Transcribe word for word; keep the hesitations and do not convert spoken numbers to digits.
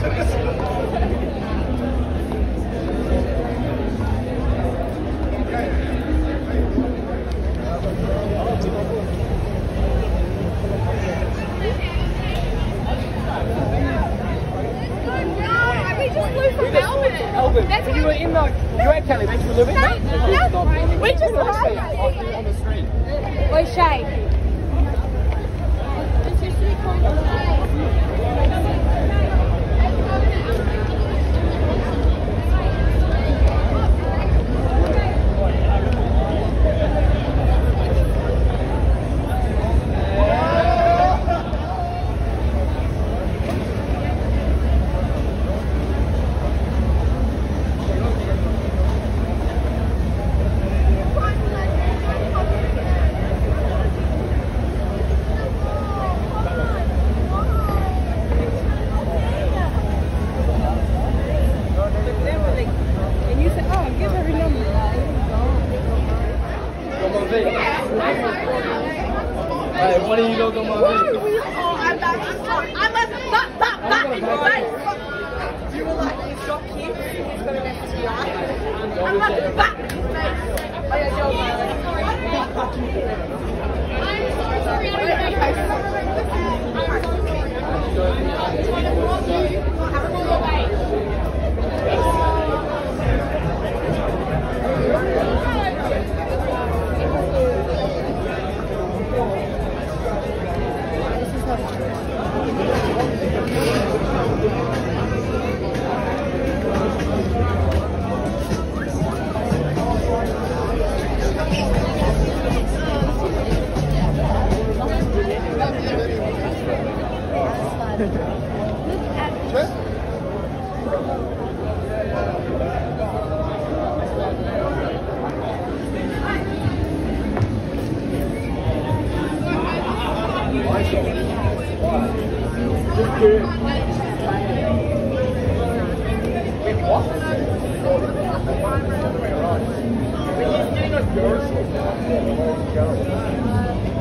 Melbourne. That's you were in the, you were at Kelly Beach for a little bit, mate? No, no, we just arrived on the street. Where's Shay? Hey, what are you doing on my video? Oh, I'm back. I'm a back, back, back in your face. You were like, you shot kids. He's got an F T I. I'm like, back in your face. Oh, yeah, go. I'm so sorry. I don't What?